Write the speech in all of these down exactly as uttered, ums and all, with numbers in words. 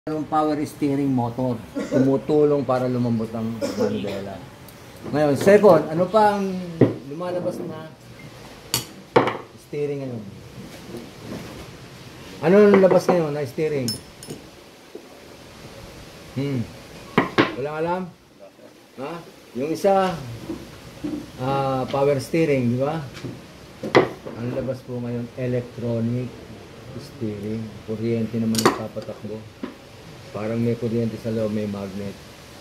Yung power steering motor, tumutulong para lumambot ang manibela. Ngayon, second, ano pa ang lumalabas na steering ngayon? Ano ang labas ngayon na steering? Hmm. Walang alam? Ha? Yung isa, uh, power steering, di ba? Ang labas po ngayon, electronic steering. Kuryente naman ang papatakbo. Parang may kuryente sa loob, may magnet.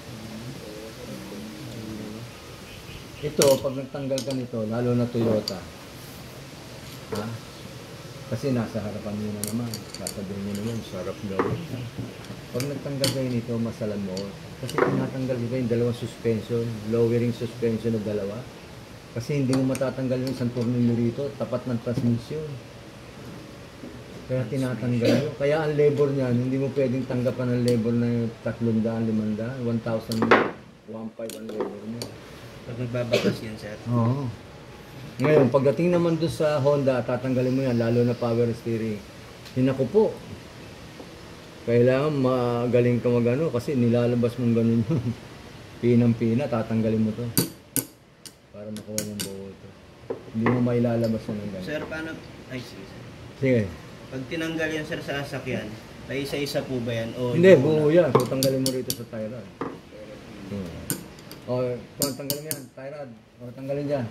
Ito, pag nagtanggal ka nito, lalo na Toyota. Ha? Kasi nasa harapan nyo na naman. Sasabihin nyo naman, sarap daw. Pag nagtanggal kayo nito, masalan mo. Kasi tinatanggal ko yung dalawang suspension, lowering suspension na dalawa. Kasi hindi mo matatanggal yung isang tornilyo rito, tapat ng transmission. Kaya tinatanggal nyo. Kaya ang labor niyan, hindi mo pwedeng tanggapan ng labor na tatlong daan, limang daan, one thousand, one five ang labor niya. Pag nagbabatas yan, sir. Oo. Ngayon, pagdating naman doon sa Honda, tatanggalin mo yan, lalo na power steering. Hinaku po. Kailangan magaling ka magano kasi nilalabas mong ganun yun. Pinang-pina, tatanggalin mo to. Para makuha mong buo to. Hindi mo mailalabas na ng ganun. Sir, paano? Ay, sige, sir. Sige. Pag tinanggal yan, sir, sa sasakyan, may isa-isa po ba yan? O hindi, buo yan. So, tanggalin mo rito sa tie rod. Hmm. O, kung tanggalin yan, tie rod. O, tanggalin dyan.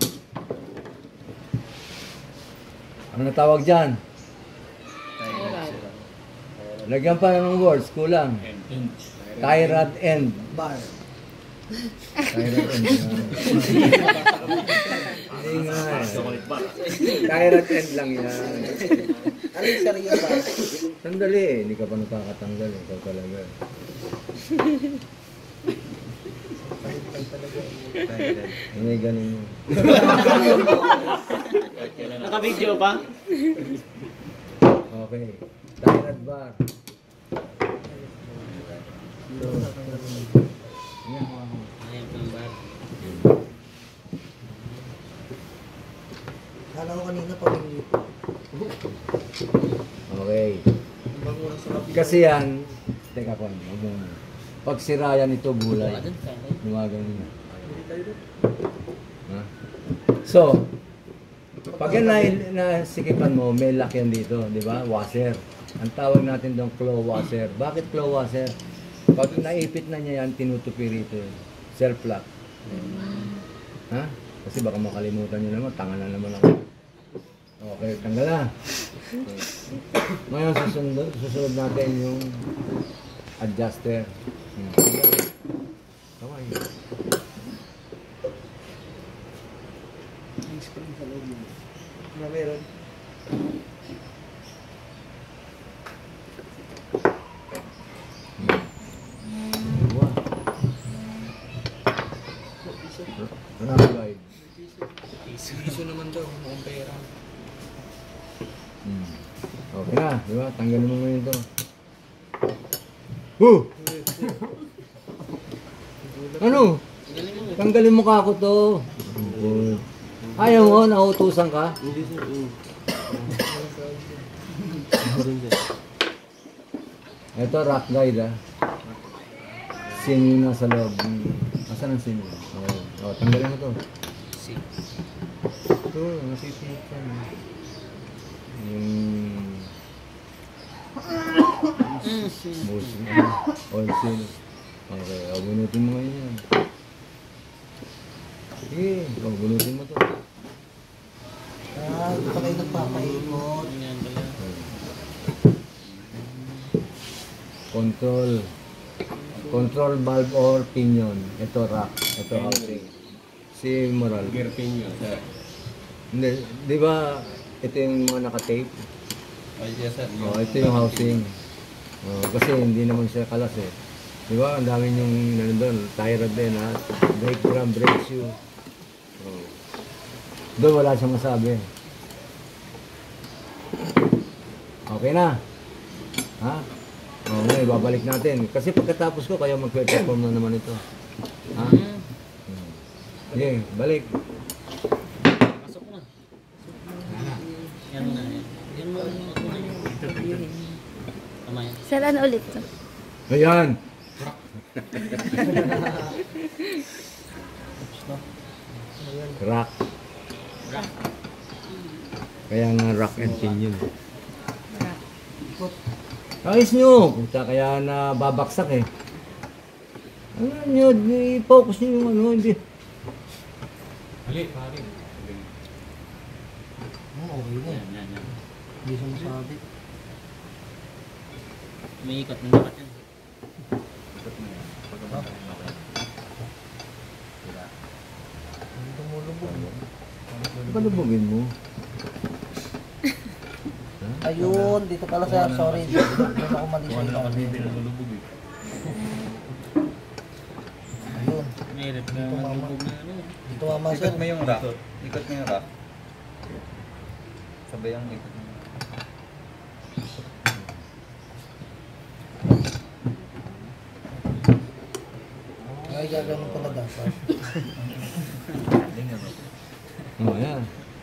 Ano natawag dyan? Tie rod. Lagyan pa ng words, kulang. Tie rod end. Bar. Tie rod end. Hindi nga. Tie rod end lang yan. Ano yung sariyo ba? Sandali eh. Hindi ka pa nakakatanggal eh. Ikaw talaga. Hindi ganun mo. Naka-video pa? Okay. Tie rod bar. So, yan mo ako. Ayan po yung bar. Kala ko kanina pamilya. Okay. Kasi yan, teka po, pag sira yan ito gulay, lumagan nyo. Ha? So, pag yan na, nasikipan mo, may lock yan dito, di ba? Washer. Ang tawag natin doon, claw washer. Bakit claw washer? Pag naipit na niya yan, tinutupi rito yun. Self-lock. Ha? Kasi baka makalimutan nyo naman, tanga na naman ako. Okay, tanggal na. Okay. Ngayon, susunod, susunod natin yung adjuster. Hmm. Tama yun. Yung screen sa loob yun. Na meron. Wow. Marami guide. Piso naman daw, mukhang pera. Hmm. Okay na, di ba? Tanggalin mo ngayon ito. Woo! Ano? Tanggalin mo ka ako to. Ayaw mo, nautusan ka? Hindi, sir. Ito, rock guide ah. Sino yung nasa loob? Asan ang sino? Oh, oh, tanggalin mo to. Ito, nasisimot ka na. Yung... Motion. Oil seal. Okay, oh, bunutin mo ngayon yan. Sige, oh, bunutin mo to. Ah, ito pa kayo nagpapaikot. Control. Control valve or pinion. Ito rock. Ito housing. Si Moral. Gear pinion, sir. Hindi, di ba ito yung mga naka-tape? Ay, yes, sir. Oh, ito yung housing. Oh, kasi hindi naman siya kalas eh. Di ba? Ang dami yung nandun. Tie rod din ha. Brake drum, brake shoe. Oh. Doon wala siyang masabi. Okay na. Ha? Oh, ngayon, babalik natin. Kasi pagkatapos ko, kayo mag-perform na naman ito. Ha? Okay, balik. Pasok na. Yan na. Yan mo. Tama yan. Sir, ano ulit to? Ayan. Rock. Kaya nga rock and pinion. Ayos nyo. Puta, kaya na babaksak eh. Ano nyo, i-focus nyo yung ano, hindi. Hali, pare. Oo, okay na. Yan, yan, yan. Hindi siya masabi. May ikat na nakat yan. Hindi tumulubog. Palubugin mo. Ayun, dito pala siya. Sorry. Doon ako mali sa Ano lang kasi ilalim. pinalulubog eh. Ayun. May hirap na malubog na ano. Dito mama sir. Ikot mo yung rack. Ikot mo yung rack. Sabay ang ikot mo. Ay, gagawin pala dapat. Oh, yan.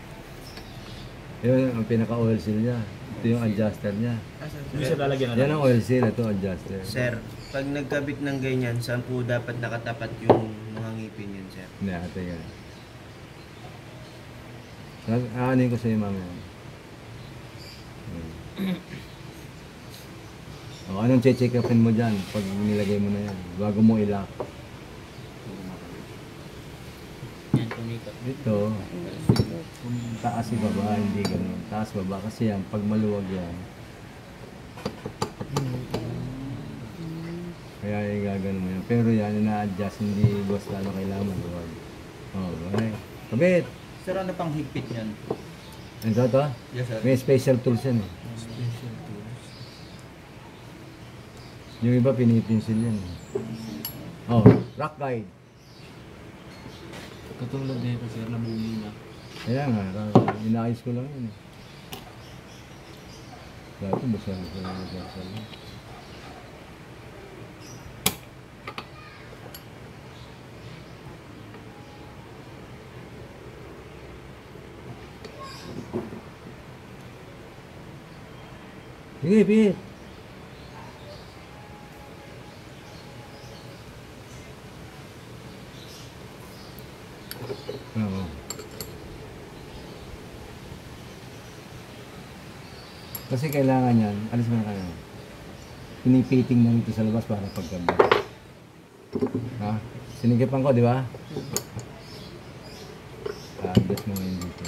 Yan ang pinaka-oil seal niya. Ito yung adjuster niya. Hindi siya lalagyan na Yan ang oil seal, ito adjuster. Sir, pag nagkabit ng ganyan, saan po dapat nakatapat yung mga ngipin yun, sir? Hindi, ate yan. Aanin ko sa'yo mamaya. O, anong check upin mo dyan pag nilagay mo na yan? Bago mo ilak. Yan, tumikat. Dito, taas ibaba, hindi ganun. Taas baba kasi yan, pag maluwag yan. Kaya yung gagano mo yan. Pero yan, ina-adjust, hindi boss lalo kailangan maluwag. O, okay. Kabit! Sir, ano pang higpit yan? Ito to? Yes, sir. May special tools yan eh. Yung iba pinipinsil yan eh. Oh, rock guide. Katulad nito sir, nabuli na. Kaya nga, ra- inaayos ko lang yun eh. Dati basal ko lang yung basal. Sige, Pete. Oo. Kasi kailangan yan, alis mo na kayo. Pinipiting na nito sa labas para paggabi. Ha? Sinigipan ko, di ba? Ah, adjust mo ngayon dito.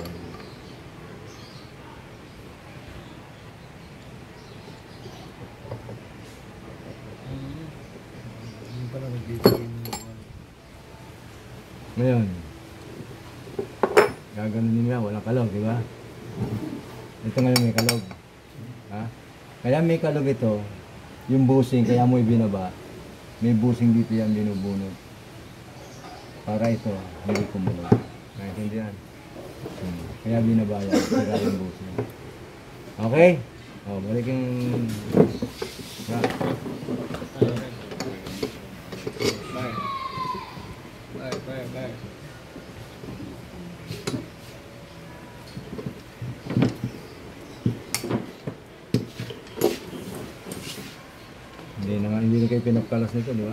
Hindi pala nagbibigay ng Ngayon, gaganon nyo yan, walang kalog, di ba? Ito ngayon may kalog. Ha? Kaya may kalog ito, yung busing, kaya mo ibinaba, may busing dito yan binubunod. Para ito, hindi kumulog. Naintindihan? Hmm. Kaya binaba yan, sira yung busing. Okay? O, balik yung... Ha? Bye, bye, bye. Hindi naman, hindi na kayo pinagkalas nito, di ba?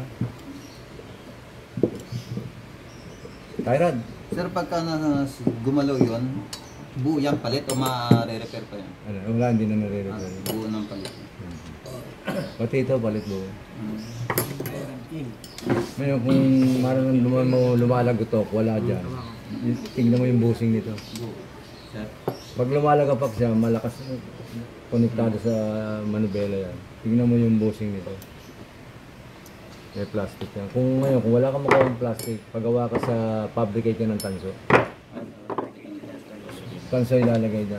Tyrod, Sir, pagka na gumalaw yun, buo yan palit o ma-re-repair pa yan? ano, wala, hindi na Ah, nare-repair. buo ng palit. Pati ito, balit mo. Hmm. Ngayon, kung marang luma- mo lumalagotok, wala dyan. Tingnan mo yung busing nito. Buo. Sir? Pag lumalagapak siya, malakas konektado sa manubela yan. Tingnan mo yung busing nito. May plastic yan. Kung ngayon, kung wala kang makuha ng plastic, pagawa ka sa fabricate ka ng tanso. Tanso ilalagay dyan.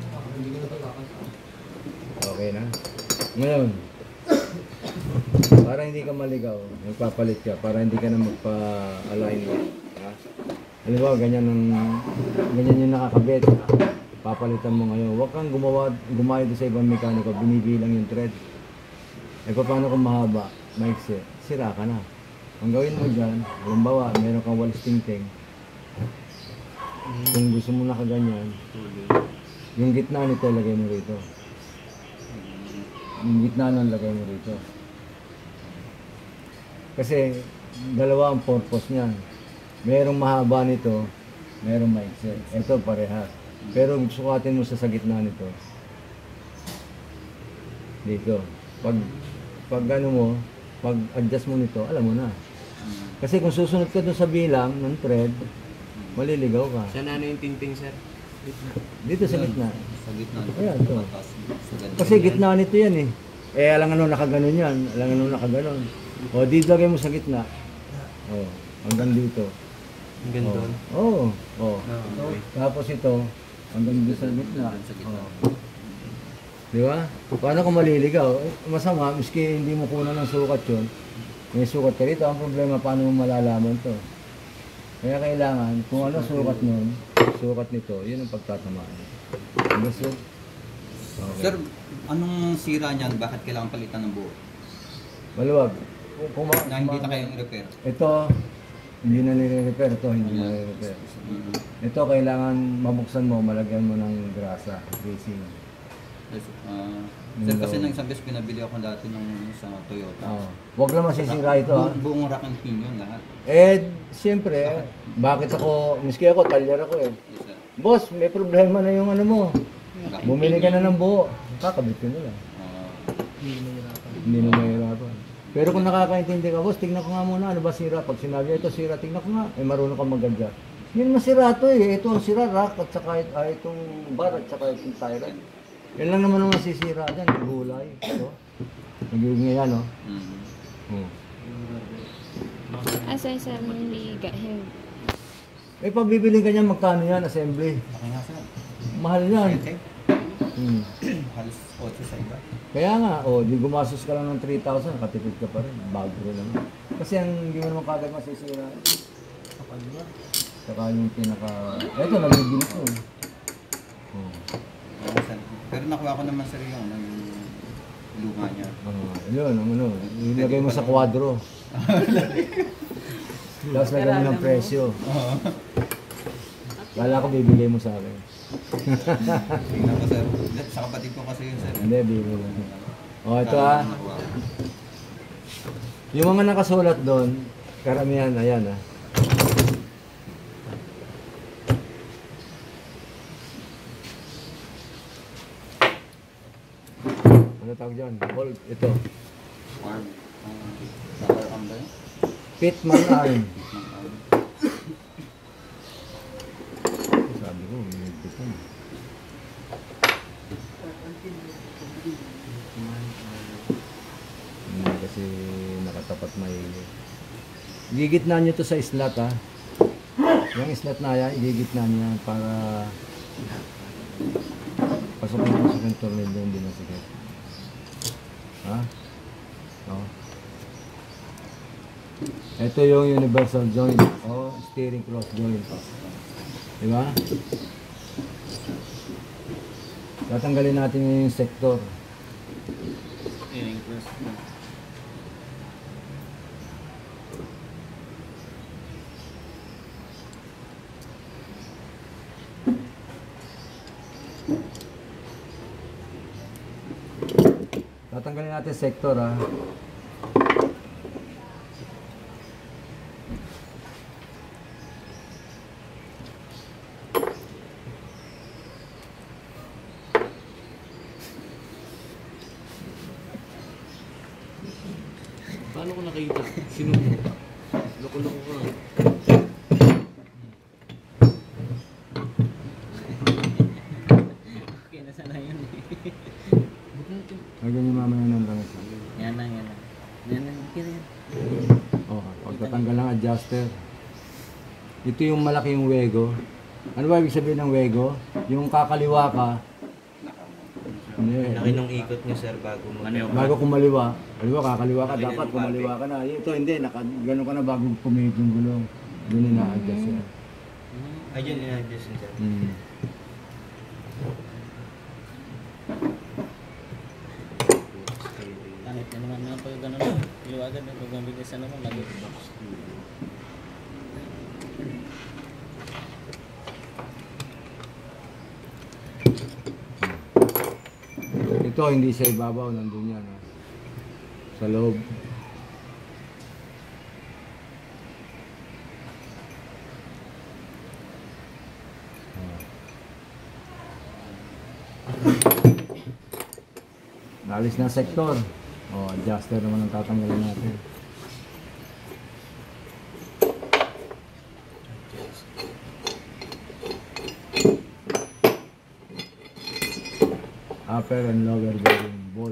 Okay na? Ngayon, para hindi ka maligaw, magpapalit ka, para hindi ka na magpa-align. Ha? Halimbawa, ganyan, ang, ganyan yung nakakabit. Papalitan mo ngayon. Huwag kang gumawa, gumawa doon sa ibang mekaniko, binibilang yung thread. E paano kung mahaba, maiksi, sira ka na. Ang gawin mo dyan, halimbawa, meron kang walis tingting. Kung gusto mo nakaganyan, yung gitna nito, lagay mo rito. Yung gitna nun, lagay mo rito. Kasi dalawa ang purpose niyan. Merong mahaba nito, merong maiksi. Ito parehas. Pero sukatin mo sa sa gitna nito. Dito. Pag pag ano mo, pag adjust mo nito, alam mo na. Kasi kung susunod ka doon sa bilang ng thread, maliligaw ka. Saan ano yung tingting, sir? Dito sa gitna. Sa gitna. Ayan, ito. Tapos, sa ganda. Kasi gitna nito yan eh. Eh, alang ano nakaganon yan. Alang ano nakaganon. O, dito lagay mo sa gitna. O, hanggang dito. Hanggang doon. Oo. Oh, Ah, okay. Tapos ito, hanggang dito sa gitna. Hanggang sa gitna. Oo. Di ba? Paano kung maliligaw? Eh, masama, miski hindi mo kunan ng sukat yun. May sukat ka rito. Ang problema, paano mo malalaman to? Kaya kailangan, kung ano sukat nun, sukat nito, yun ang pagtatamaan. Gusto? Okay. Sir, anong sira niyan? Bakit kailangan palitan ng buo? Maluwag. Kung, kung ma- Na hindi na ma- kayong repair. Ito, hindi na nire-repair. Ito, hindi na nire-repair. Mm. Ito, kailangan mabuksan mo, malagyan mo ng grasa, greasing. Yes, ah, sir, kasi nang isang beses pinabili ako dati ng sa Toyota. Oo. Huwag lang masisira ito, ha? Buong, buong rack and pinion lahat. Eh, siyempre, bakit ako, miski ako, talyer ako eh. Yes, sir. Boss, may problema na yung ano mo. Rack and Bumili ka pinion. na ng buo. Kakabit ko na lang. Ah, Hindi na mahirapan. Pero kung nakakaintindi ka, boss, tignan ko nga muna, ano ba sira? Pag sinabi ito sira, tignan ko nga. Eh, marunong ka mag-adjust. Yun masira to eh. Ito ang sira, rack, at saka ah, itong bar, at saka itong tie rod. Yan lang naman ang masisira dyan, yung gulay. Ito. Nagiging yan, no? mm. Hmm. Asa sa hindi gahin. Eh, pag bibiling ka niyan, magkano yan, assembly? Okay nga, sir. Mahal yan. Okay. Hmm. Halos otso sa iba. Kaya nga, oh, di gumastos ka lang ng three thousand, nakatipid ka pa rin. Bago rin naman. Kasi ang hindi mo naman kagad masisira. Saka yung pinaka... Eto, nagigilip mo. Oh. Oo, sir. Pero nakuha ko naman sir yung ano, yung luma niya. Oh, yun, ang ano, ilagay mo sa kwadro. Tapos lagay mo ng presyo. Kala ko bibigay mo sa akin. Tingnan ko sir. Sa kapatid ko kasi yun sir. Hindi, bibigay mo. Oh, ito ah. Nakuha ko. Yung mga nakasulat doon, karamihan, ayan ah. Ano tawag dyan? Bolt, ito. Arm. Uh, Rubber arm ba yun? Pitman arm. Arm. Sabi ko, may pitman. Hindi kasi nakatapat may... Gigitna nyo to sa islat ha. Yung islat na yan, igigitna nyo yan para... Pasok mo pasok yung tornilyo, hindi masikip. Ha? Oh. Ito yung universal joint o steering cross joint. Diba? Tatanggalin natin yung sector. Steering cross. Tatanggalin natin sector ha. Paano ko nakita? Sino? Loko-loko ka. Okay na sana yun eh. Lagyan nyo mamaya ng langis. Yan lang, yan lang. Yan lang, okay na yan. Okay, pagtatanggal ng adjuster. Ito yung malaking wego. Ano ba ibig sabihin ng wego? Yung kakaliwa ka. Hindi. Laki nung ikot niyo, sir, bago mo. Ano yun? Bago kumaliwa. Kaliwa, kakaliwa ka. Laki Dapat ng kumaliwa ka na. Ito hindi. Naka, gano'n ka na bago pumihit yung gulong. Yun yung na-adjust yan. Ayun, in-adjust yun, sir. Hmm. Kahit na naman naman pag gano'n. Liwagan na pag mabilis na naman. Lagi. Ito hindi sa ibabaw. Nandun yan. Ha? Sa loob. Alis na sektor. O, adjuster naman ang tatanggalin natin. Upper and lower bearing ball.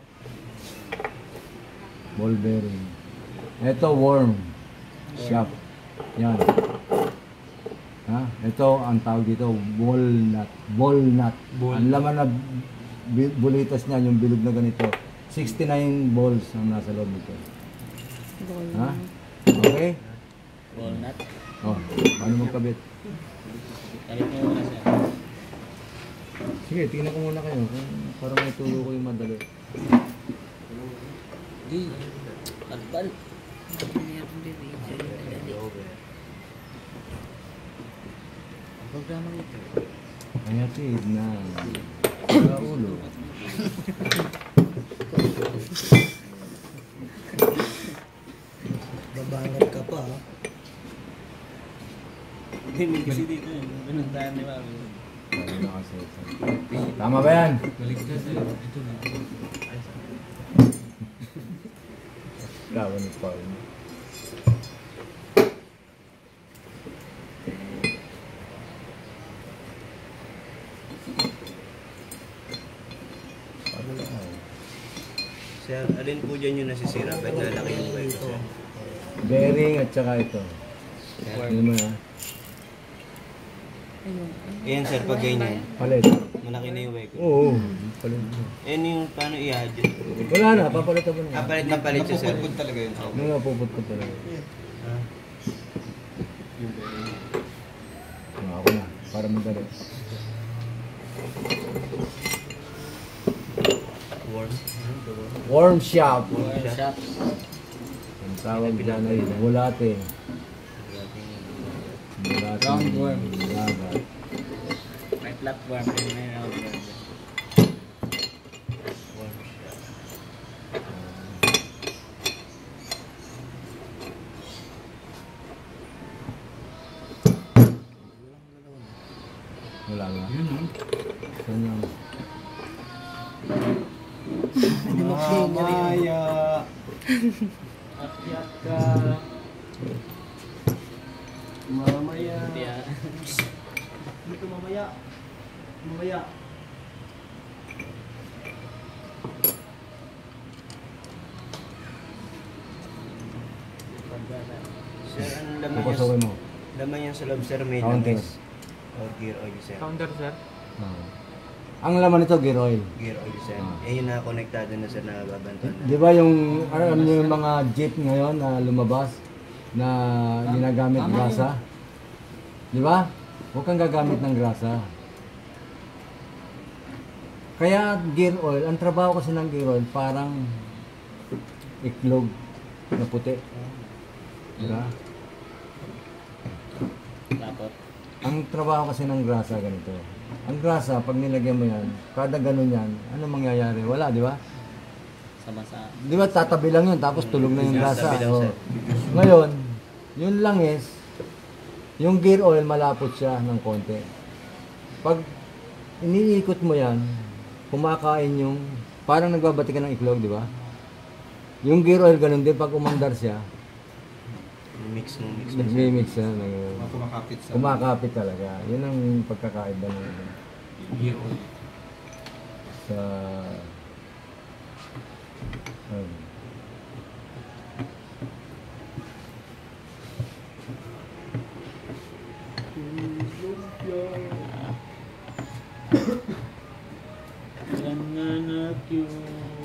Ball bearing. Ito worm. Shaft. Yan. Ha? Ito ang tawag dito, ball nut. Ball nut. Ang laman na bi- bulitas niya, yung bilog na ganito. sixty-nine balls ang nasa loob nito. Ha? Okay? Walnut. Oh, paano magkabit? Kahit mo muna siya. Sige, tingnan ko muna kayo. Kung parang may tulo ko yung madali. Di. Albal. Ang programa nito. Kaya tid na sa ulo. Babangat ka pa, ha? Hindi kasi dito yun. Pinuntahan ni Mami. Ano na kasi. Tama ba yan? Lawan ni Paul. Paano lang? Sir, alin po dyan yung nasisira? Ba't nalaki yung wire ko, sir? Bearing at saka ito. Ano mo ha? Ayan, sir, pag ganyan. Palit. Malaki na yung wire ko. Oo. Palit mo. Ayan yung paano i-adjust. Wala na, papalitan mo na. Ah, palit na palit siya, sir. Napupudpud talaga yun. Ano nga puput ko talaga? Ah. Ano, ako na. Para madali. Worm. Worm shop. Workshop. Ang tawag dyan ay bulate. Bulate. Roundworm. Lagat. May platform. May roundworm. Wala nga. Yun no? Saan yung... Mamaya. Akyat ka. Mamaya. Hindi ah. Dito mamaya. Mamaya. Sir, ang laman Pupasukin yan, mo. laman yan sa loob, sir, may Counter. langis. Or gear oil, sir. Ah. Ang laman nito, gear oil. Gear oil, sir. Ah. Eh, yun na konektado na, sir, na babantuan na. Di ba yung, alam niyo yung mga jeep ngayon na lumabas na ginagamit grasa? Di ba? Huwag kang gagamit ng grasa. Kaya gear oil, ang trabaho kasi ng gear oil parang iklog na puti. Di ba? Tapos. Ang trabaho kasi ng grasa ganito. Ang grasa, pag nilagyan mo yan, kada ganun yan, ano mangyayari? Wala, di ba? Sama-sama. Di ba tatabi lang yun, tapos tulog na yung grasa. Tatabi lang, Oo. sir. Ngayon, yun lang is, yung gear oil malapot siya ng konti. Pag iniikot mo yan, kumakain yung, parang nagbabati ka ng iklog, di ba? Yung gear oil ganun din, pag umandar siya, Mix mo, mix mo. nag-mix siya, nag- Kumakapit sa... kumakapit talaga. Yun ang pagkakaiba ng Gear oil. sa um, Ilang anak yun.